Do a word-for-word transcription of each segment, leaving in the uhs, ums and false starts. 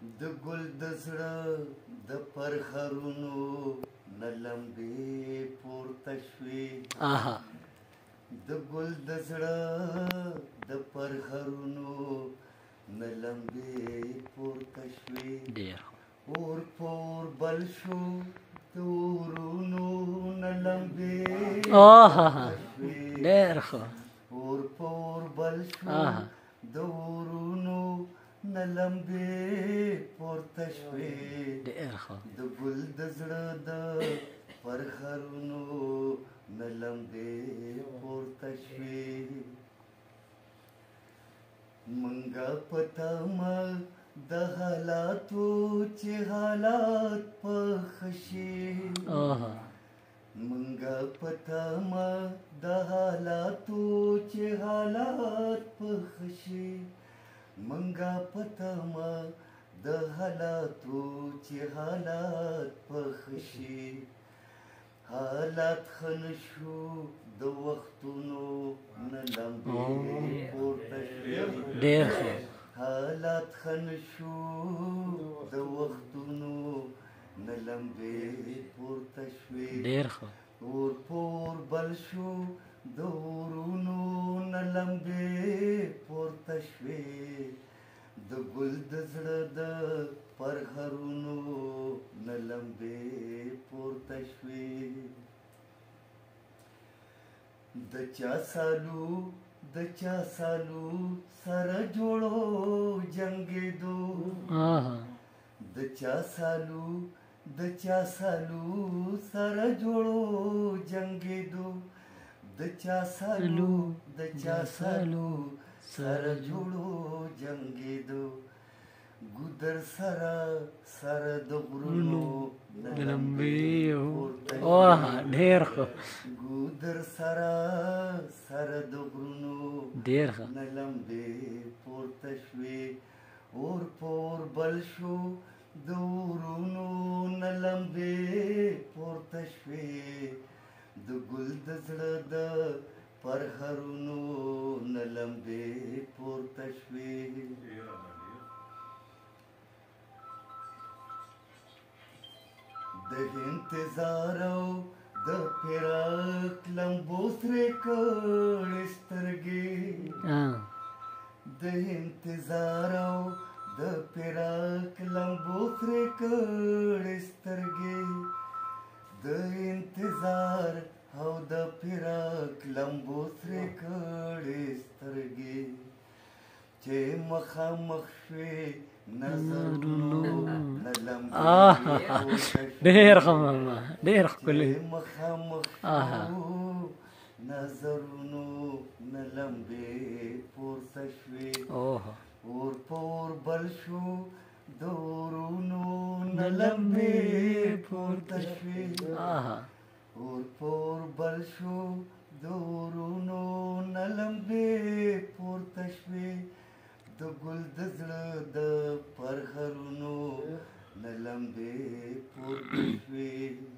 د ګل د زړه د پرخرونو نه لمبې پورته شوې آها د ګل د زړه د پرخرونو نه لمبې پورته شوې ډېر اور پور بل شو د ورونو نه لمبې آها ډېر ښه اور پور بل شو آها د ورونو نه لمبې پورته شوې ډېر ښه د ګل د زړه د پرخرونو نه لمبې پورته شوې منګه پته ما د حالاتو چې حالات پخ شي آها منګه پته ما د حالاتو چې حالات پخ شي منګه پته ما د حالاتو چې حالات پخ شي حالات خن شو د وختونو نه لمبې پورته شوې ډېر ښه حالات خن شو د وختونو نه لمبې پورته شوې ډېر ښه اور پور بل شو د ورونو نه لمبې پورته شوې د ګل د زړه د پرخرونو نه لمبې پورته شوې د چا سالو د چا سالو سره جوړو جنګېدو آها د چا سالو د چا سالو سره جوړو جنګېدو د چا سالو د چا سالو سره جوړو جنګېدو ګودر سره سره د غرونو نه لمبې پورته آها ډېر ښه ګودر سره سره د غرونو ډېر ښه نه لمبې پورته شوې اور پور بل شو د ورونو نه لمبې پورته شوې د ګل د زړه د پرخرونو نه لمبې پورته شوې د انتظار او د فراق لمبو سرې کړې سترګې آه د انتظار او د فراق لمبو سرې کړې سترګې د انتظار او د فراق لمبو سرې کړې سترګې چې مخامخ شوې نظرونو نه لمبې آها ډېر ښه ماما ډېر ښکلی چې مخامخ آها شو نظرونو نه لمبې پورته شوې اوه اور پور بل شو د ورونو نه لمبې پورته شوې آها اور پور بل شو د ورونو نه لمبې پورته شوې د ګل د زړه د پرخرونو نه لمبې پورته شوې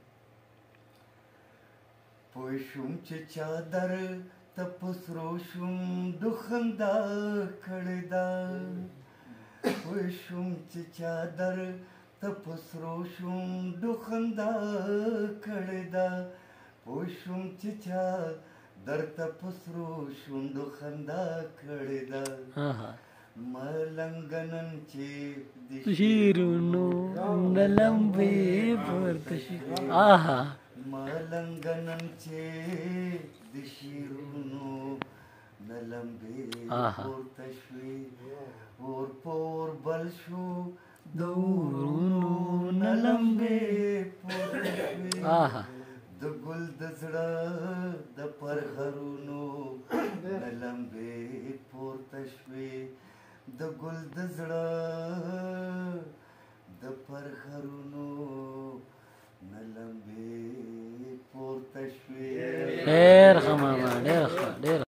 پوه شوم چې چادر ته په سرو شوم د خندا کړې ده پوه شوم چې چادر ته په سرو شوم د خندا کړې ده پوه شوم چې چادر ته په سرو شوم د خندا کړې ده آها ملنګنن چې د شیرونو نه لمبې پورته شي آها ملنګنن چې د شیرونو نه لمبې آها پورته شوې اور پور بل شو د ورونو نه لمبې پورته شوې آها د ګل د زړه د پرخرونو نه لمبې پورته شوې د ګل د زړه د پرخرونو نه لمبې پورته شوې ډېر ښه ماما ډېر ښه ډېر